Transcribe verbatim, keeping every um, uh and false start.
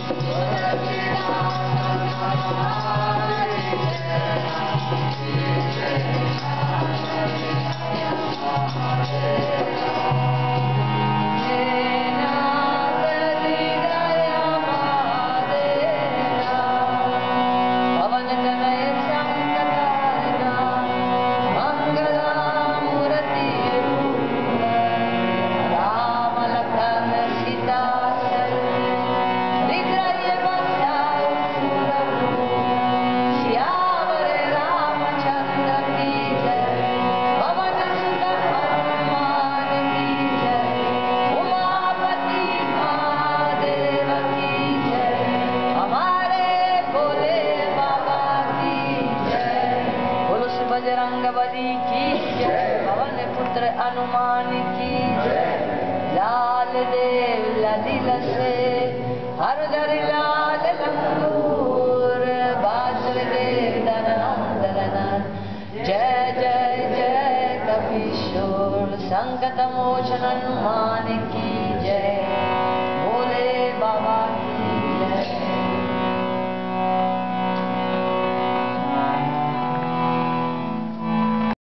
बजरंगबली की जय, पवन पुत्र हनुमान की जय। लाल देव ललिल से हरदर लाल लंगूर, वासुदेव नंदन जय जय जय कपीशोर। संकट मोचन हनुमान की